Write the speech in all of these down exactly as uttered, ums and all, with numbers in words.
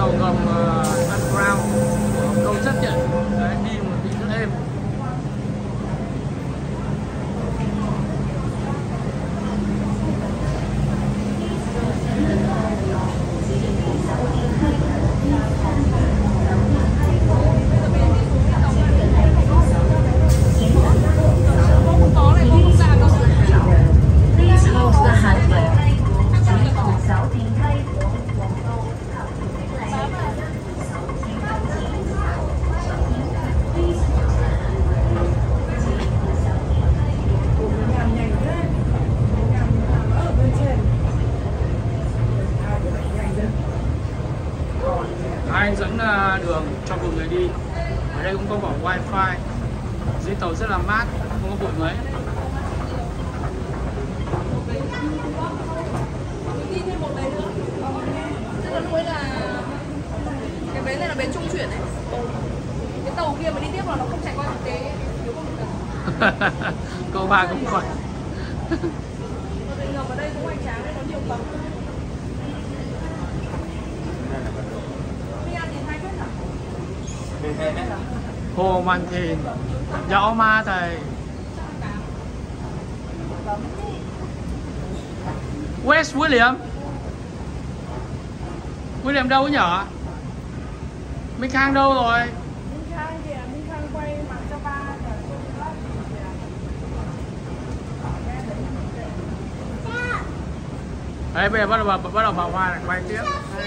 tàu ngầm uh, underground cầu rất nhận. Đấy, đi một tí rất êm. Anh dẫn đường cho mọi người đi. Ở đây cũng có bỏ wifi. Dưới tàu rất là mát, không có bụi mấy. Đi thêm một bến nữa. Tức là lúc ấy là cái bến này là bến trung chuyển đấy. Cái tàu kia mà đi tiếp là nó không chạy qua thực tế. Nếu không được. Câu ba cũng còn. Ngầm ở đây cũng hoành tráng đấy, nó nhiều tầng. Hồ Màn Thìn Dạo ma thầy. West William William đâu nhở? Minh Khang đâu rồi? Minh Khang kìa, Minh Khang quay mặt cho ba. Đấy, bây giờ bắt đầu bắt đầu Bảo Hoa lại quay tiếp.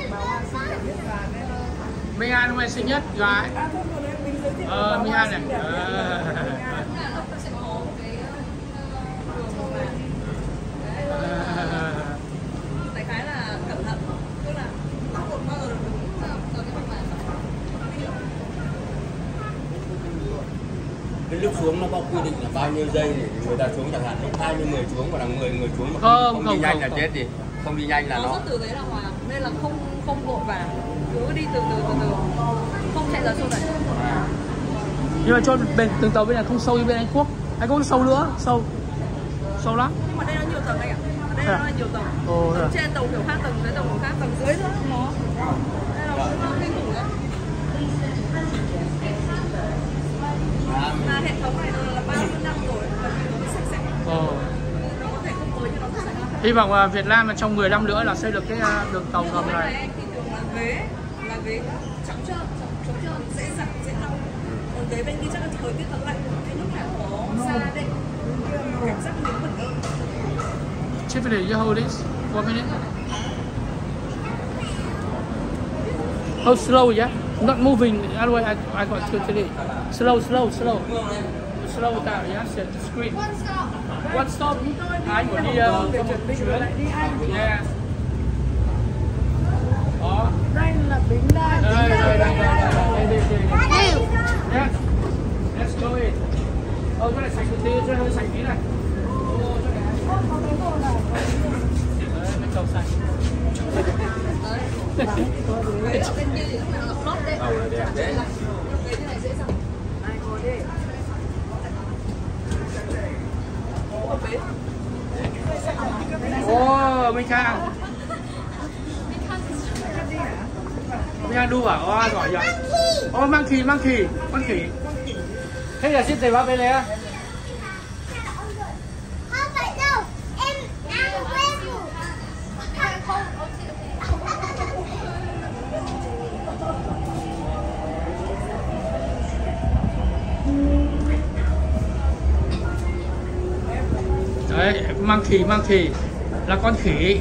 Minh An hôm nay xinh nhất gái. Ờ, Minh An này. Ờ. Đại khái là cẩn thận, tức là không một bao giờ được đứng ở cái mặt bàn. Cái lúc xuống nó có quy định là bao nhiêu giây để người ta xuống, chẳng hạn hai mươi người xuống, hoặc là mười người xuống mà không, không, không đi nhanh không, là không. chết đi, không đi nhanh là nó nó. xuất từ đấy là hòa, nên là không không vội vàng, cứ đi từ từ từ từ, không chạy ra sâu đẩy. À. Nhưng mà cho bên từng tàu bên này không sâu như bên Anh Quốc. Anh Quốc sâu nữa, sâu, sâu lắm. Nhưng mà đây nó nhiều tầng anh ạ, đây nó là nhiều tầng. Ồ, tầng trên tàu kiểu khác, tầng dưới tàu kiểu khác, tầng dưới nữa nó. Đây là cũng kinh khủng đấy. Là hệ thống này là bao nhiêu năm rồi và nó sạch sẽ. Ồ. Nó có thể không mới nhưng nó rất sạch. Hy vọng là Việt Nam trong mười năm nữa là xây được cái đường tàu ngầm này. Này thì thường là ghế, là ghế trống trơn, trống trơn, dễ giặt, dễ lau. Còn ghế bên kia chắc là thời tiết thật lạnh, nên lúc nào có xa đây, cảm giác miếng bẩn hơn. Tiffany, you hold this for a minute. Hold slow, yeah? Not moving. Otherwise, I I got to today. Slow, slow, slow. Slow down, yeah? Set the screen. One stop. Anh của đi uh, chuẩn bị lại đi anh. Yeah. Đó. Đây là bến đa. Đây, đây, đây, đây, đây, đây, đây. Yeah. Let's go in. Ô, chỗ này sạch một tí, chỗ này sạch tí này. Ô, chỗ này. Đấy, cái cầu sạch. Đấy. Đấy, ở bên kia thì lúc này nó ngập lót đấy. Ờ, đẹp đấy. Cái thế này dễ dàng. Này, ngồi đi. Ở bến. Ô, Minh Khang. Minh Khang đu à? Ô, giỏi vậy. Ô, mang khỉ, mang khỉ, mang khỉ. Thế là xin thầy bác bên này á. Không phải đâu, em đang quên. Đấy, mang khỉ, mang khỉ. Là con khỉ.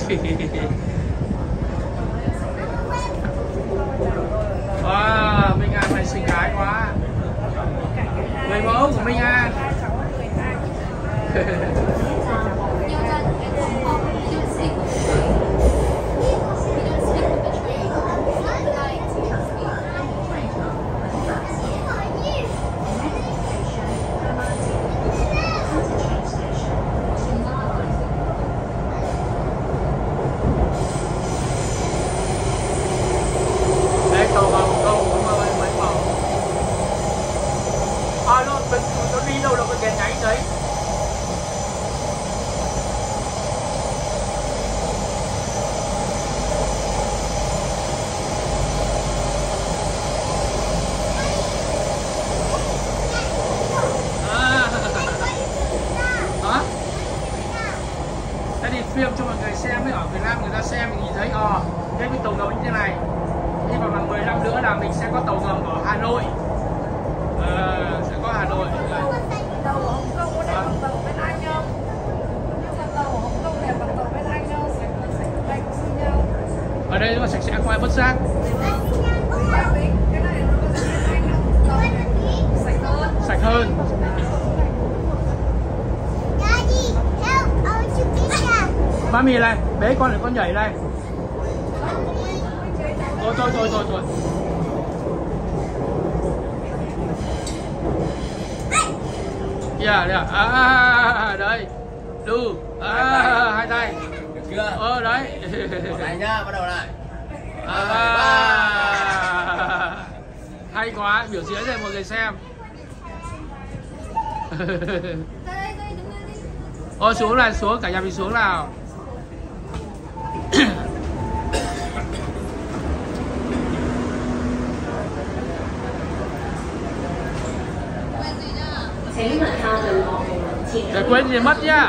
Wow, Minh An này xinh gái quá. Người mẫu của Minh An. Đấy, cầu vào cầu mà mấy màu. À, nó, nó đi đâu là cái đèn nháy đấy. phim cho mọi người xem ấy, ở Việt Nam người ta xem mình nhìn thấy ờ cái cái tàu ngầm như thế này. Hy vọng là mười năm nữa là mình sẽ có tàu ngầm ở Hà Nội. Ờ, sẽ có Hà Nội. Tàu ở Hồng Kông có đẹp bằng tàu bên Anh không? Nhưng mà tàu ở Hồng Kông đẹp bằng tàu bên Anh không? Sạch sạch sạch như nhau. Ở đây nó mà sạch sẽ không ai vứt rác. Cái này nó có sạch bên Anh không? Tàu sạch hơn. Sạch hơn. Daddy, help! I want to get that. Mami này, bế con để con nhảy này. Thôi thôi thôi thôi thôi. Yeah, yeah. À, đây. Đu. À, hai tay. Được chưa? Ờ, đấy. Một tay nhá, bắt đầu lại. À, hay quá, biểu diễn để mọi người xem. Ôi xuống này, xuống, cả nhà mình xuống nào. Để quên gì mất nhá.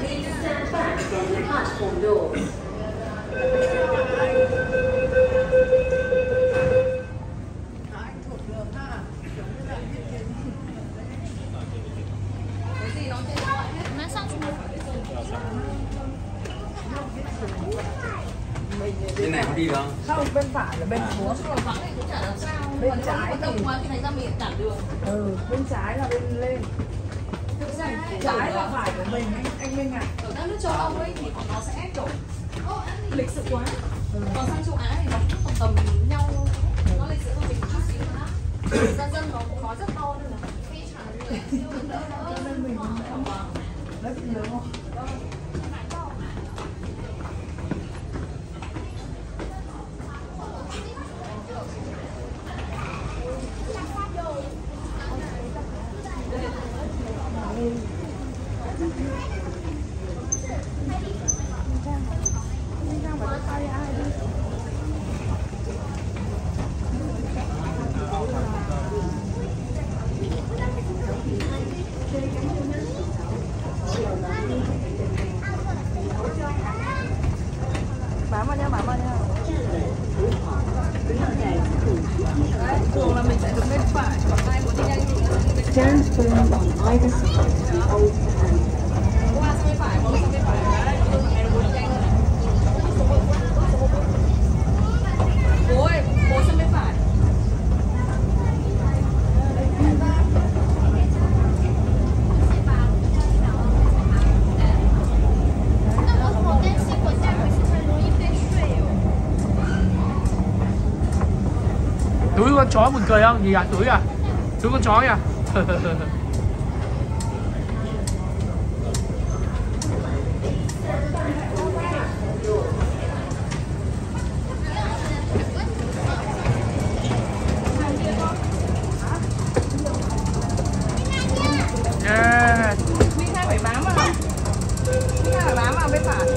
Bên này có đi được không? Không, bên phải là bên xuống. Bên trái thì ừ, bên trái là bên lên. Trái là phải của mình anh anh Minh à. Ở các nước châu Âu ấy thì nó sẽ kiểu lịch sự quá. Còn sang châu Á thì nó cũng tầm tầm nhau, nó lịch sự hơn mình một chút xíu nữa. Dân dân nó cũng nói rất to nên là phi trả Nên mình không đấy bị lớn không? Bám vào nha, bám vào nha. Đấy, thường là mình sẽ đứng bên phải, còn ai muốn đi nhanh thì Stand firm on either side of the old hand. qua sang bên phải, qua sang bên phải. Đấy, thường là muốn đi nhanh hơn. Bố ơi, bố sang bên phải. Túi con chó buồn cười không? Gì à? Túi à? Túi con chó à? Yeah. Minh Khai phải bám vào. Minh Khai phải bám vào bên phải.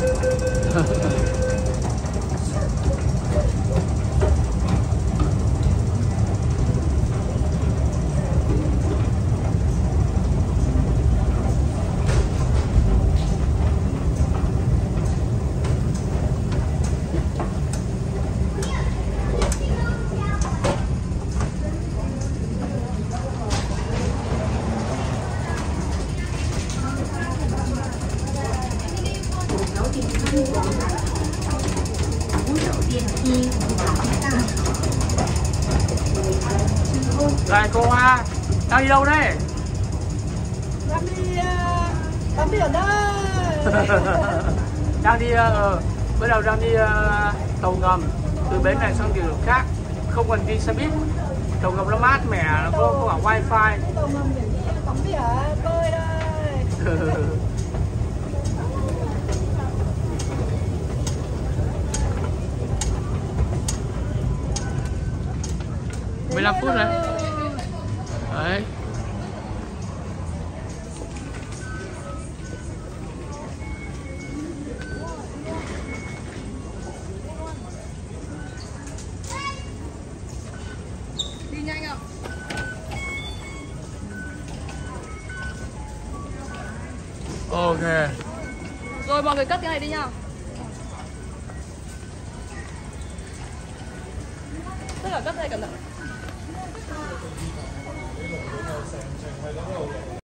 Lại cô Hoa, đang đi đâu đây? Đang đi tắm biển đây. Đang đi, uh, bắt đầu đang đi uh, tàu ngầm từ bến này sang địa điểm khác, không cần đi xe buýt. Tàu ngầm nó mát mẻ, nó có, có cả wifi. Tàu ngầm biển tắm biển bơi đây. mười lăm phút này. Đấy. Đi nhanh không? Ok. Rồi Rồi mọi người cất cái này đi nha. Tất cả cất này cẩn thận.